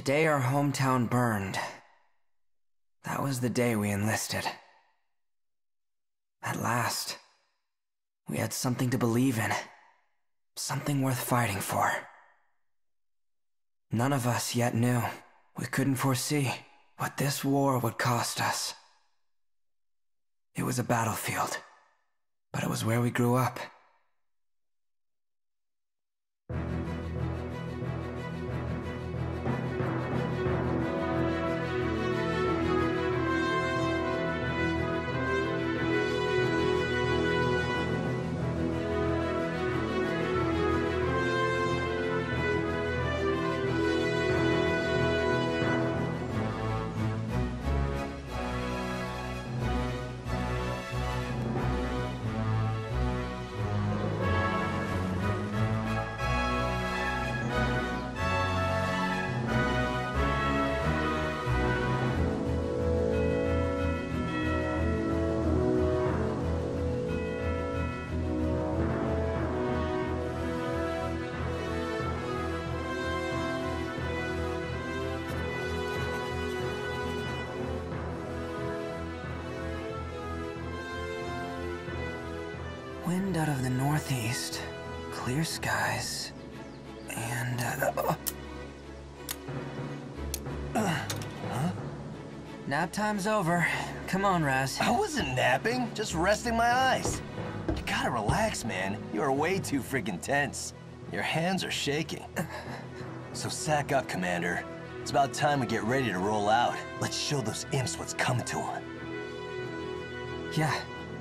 day our hometown burned, that was the day we enlisted. At last, we had something to believe in, something worth fighting for. None of us yet knew, we couldn't foresee what this war would cost us. It was a battlefield, but it was where we grew up. Wind out of the northeast, clear skies, and nap time's over. Come on, Raz. I wasn't napping, just resting my eyes. You gotta relax, man. You're way too freaking tense. Your hands are shaking. So sack up, Commander. It's about time we get ready to roll out. Let's show those imps what's coming to them. Yeah.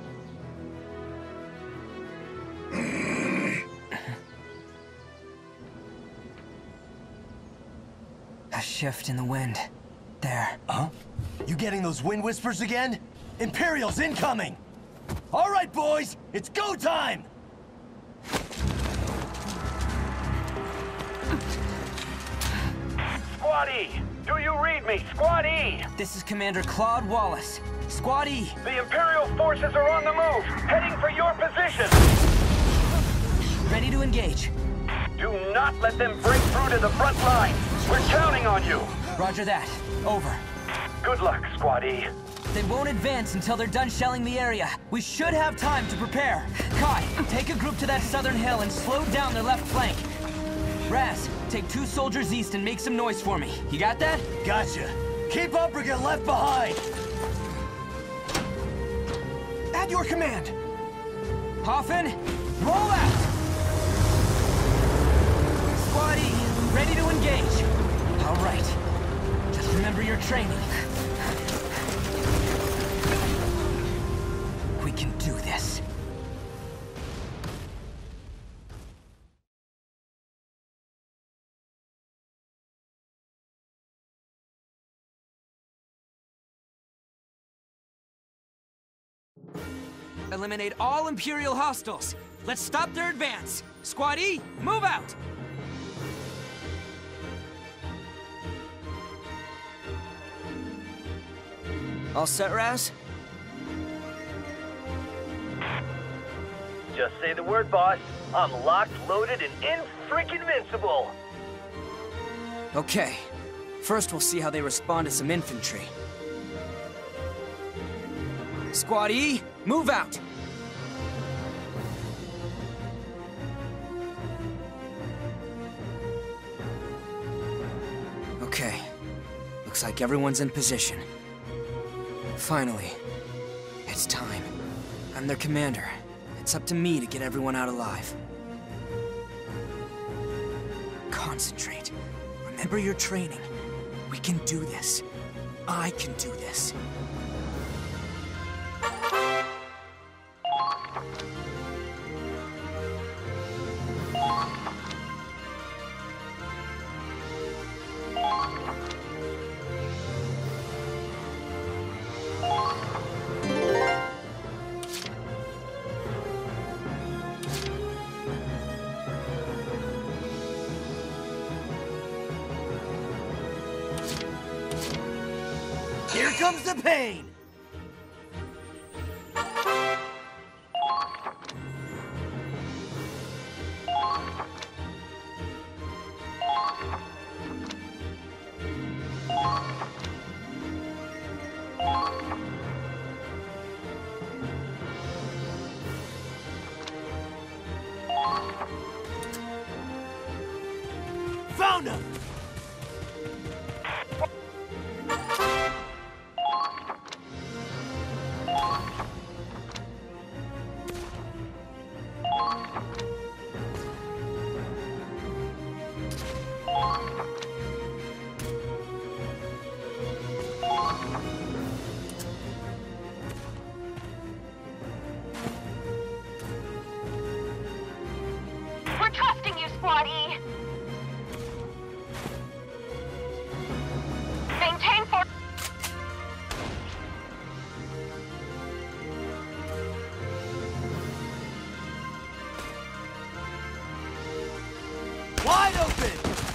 A shift in the wind. There. Huh? You getting those wind whispers again? Imperials incoming! All right, boys, it's go time! Squad E! Do you read me? Squad E! This is Commander Claude Wallace. Squad E! The Imperial forces are on the move, heading for your position! Ready to engage. Do not let them break through to the front line! We're counting on you! Roger that. Over. Good luck, Squad E. They won't advance until they're done shelling the area. We should have time to prepare. Kai, take a group to that southern hill and slow down their left flank. Raz, take 2 soldiers east and make some noise for me. You got that? Gotcha. Keep up or get left behind! At your command! Hoffman, roll out! Squad E, ready to engage. All right. Just remember your training. We can do this. Eliminate all Imperial hostiles. Let's stop their advance. Squad E, move out! All set, Raz? Just say the word, boss. I'm locked, loaded, and in-freaking-vincible! Okay. First, we'll see how they respond to some infantry. Squad E, move out! Okay. Looks like everyone's in position. Finally. It's time. I'm their commander. It's up to me to get everyone out alive. Concentrate. Remember your training. We can do this. I can do this. Here comes the pain! Found him! We're trusting you, Squad E. Maintain for... Wide open!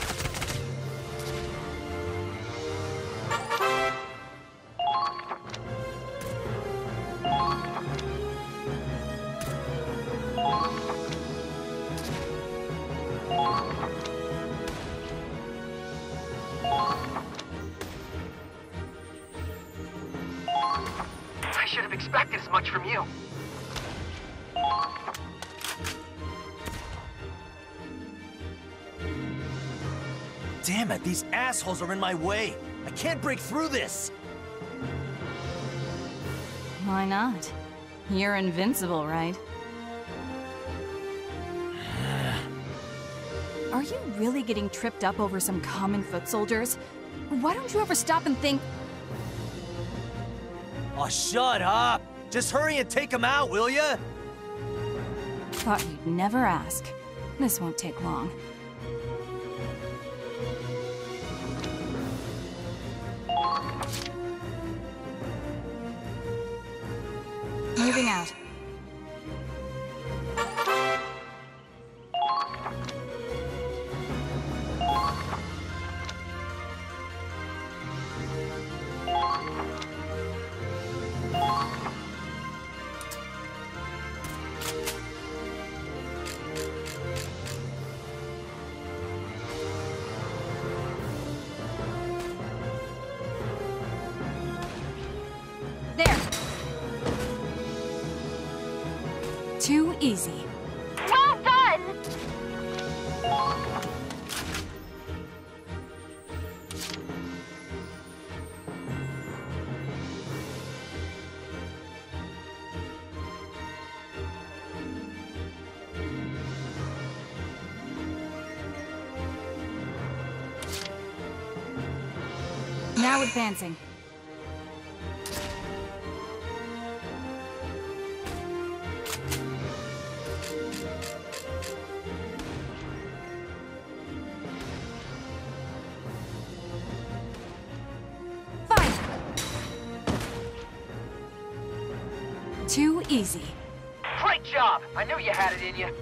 I should have expected as much from you. Damn it, these assholes are in my way. I can't break through this. Why not? You're invincible, right? Are you really getting tripped up over some common foot soldiers? Why don't you ever stop and think... Oh, shut up! Just hurry and take them out, will ya? Thought you'd never ask. This won't take long. Moving out. There. Too easy. Well done! Now advancing. Too easy. Great job! I knew you had it in you.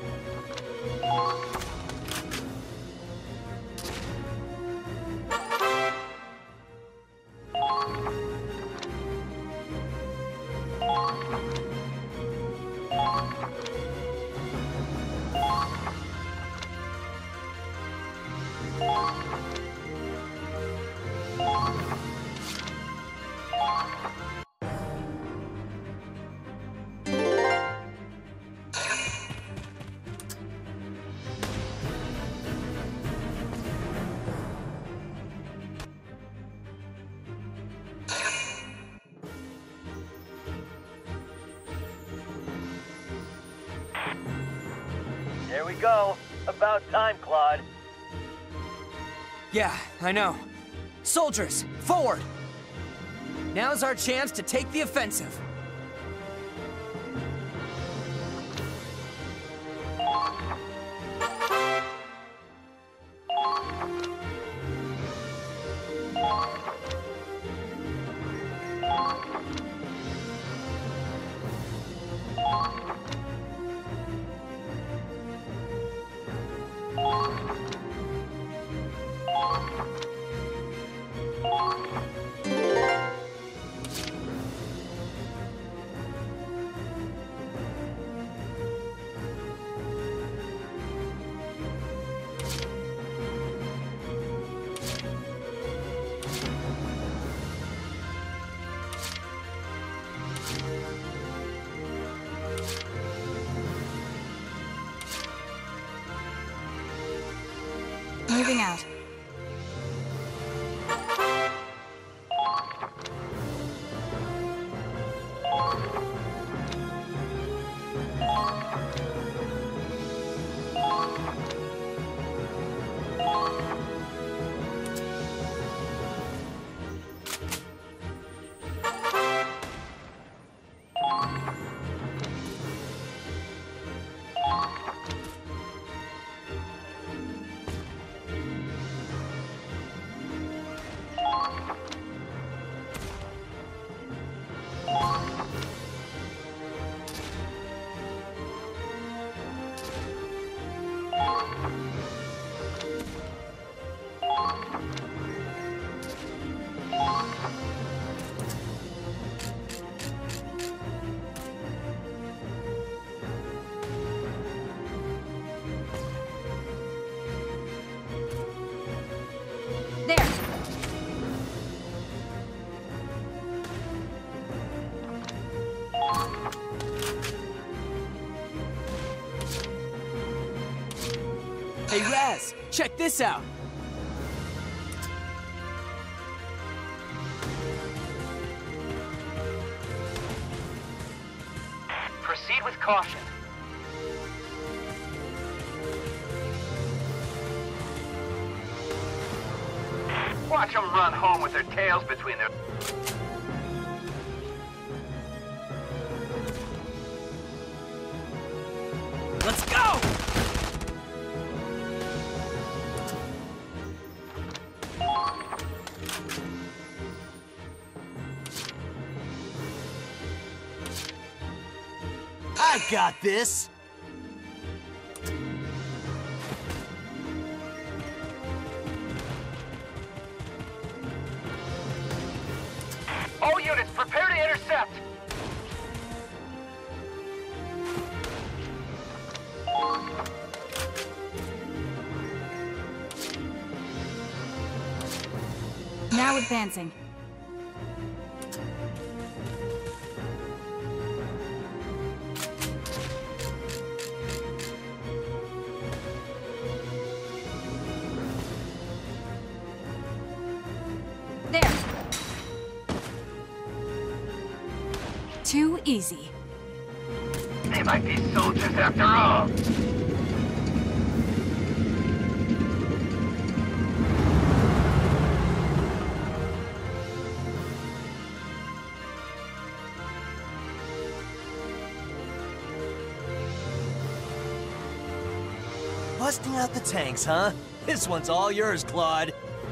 There we go. About time, Claude. Yeah, I know. Soldiers, forward! Now's our chance to take the offensive. moving out. There! Hey Raz, check this out! Proceed with caution. Watch them run home with their tails between their... Let's go! I got this! All units, prepare to intercept! Now advancing. There. Too easy. They might be soldiers after all. Busting out the tanks, huh? This one's all yours, Claude.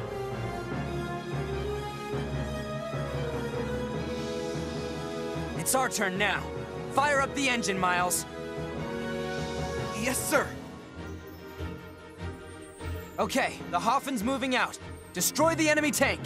It's our turn now. Fire up the engine, Miles. Yes, sir. Okay, the Hofen's moving out. Destroy the enemy tank.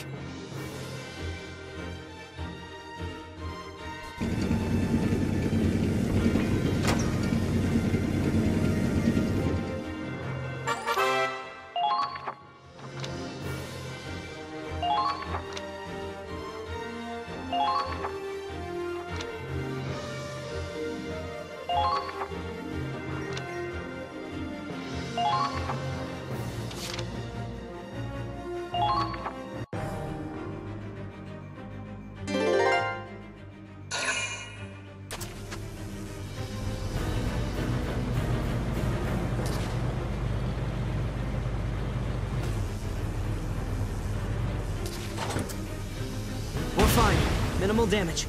We're fine. Minimal damage.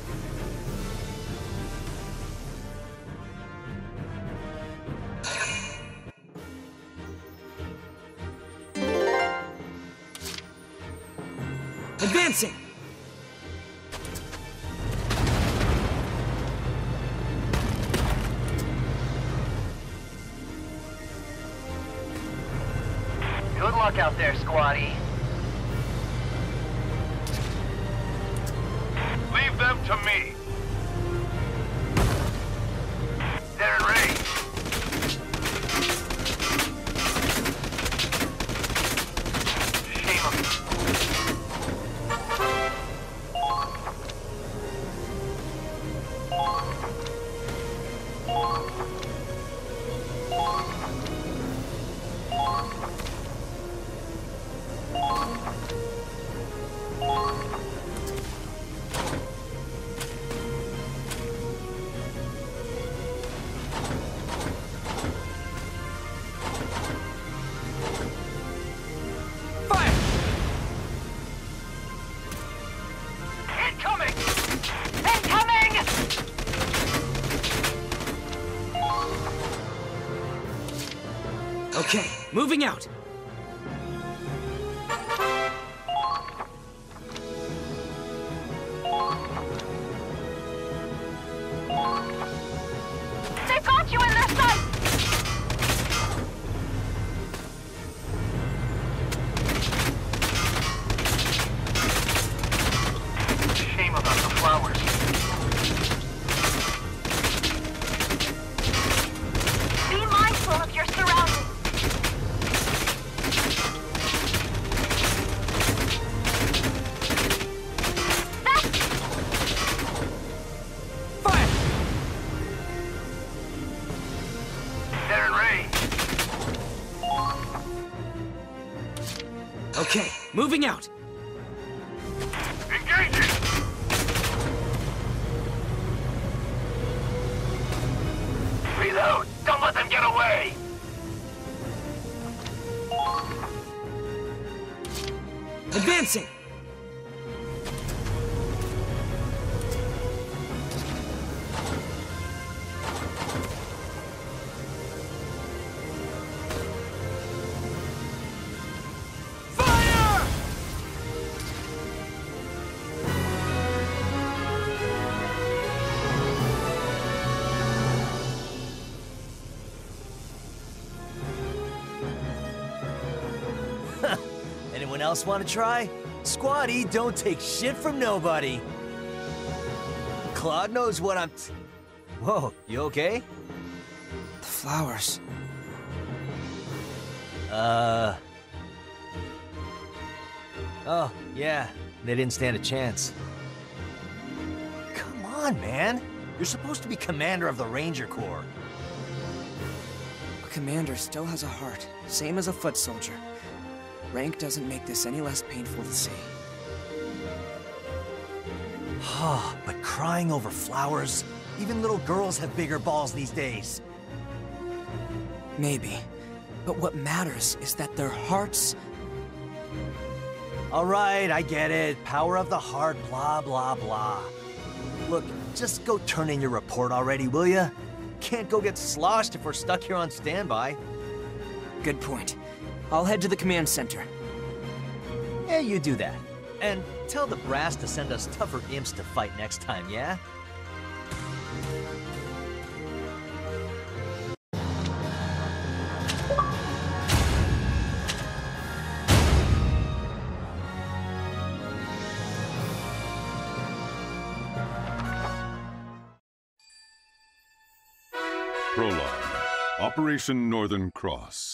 Advancing! Good luck out there, Squatty. Leave them to me. They're in range. Shame 'em. Okay, moving out. They've got you in their sight! Shame about the flowers. Be mindful of your surroundings. Fire! They're in range. Okay, moving out. Engaging! Reload! Don't let them get away! Advancing! Fire! Anyone else want to try? Squad E don't take shit from nobody. Claude knows what I'm... Whoa, you okay? The flowers. Oh, yeah. They didn't stand a chance. Come on, man. You're supposed to be commander of the Ranger Corps. A commander still has a heart, same as a foot soldier. Rank doesn't make this any less painful to see. But crying over flowers? Even little girls have bigger balls these days. Maybe. But what matters is that their hearts... All right, I get it. Power of the heart, blah, blah, blah. Look, just go turn in your report already, will ya? Can't go get sloshed if we're stuck here on standby. Good point. I'll head to the command center. Yeah, you do that. And tell the brass to send us tougher imps to fight next time, yeah? Prologue. Operation Northern Cross.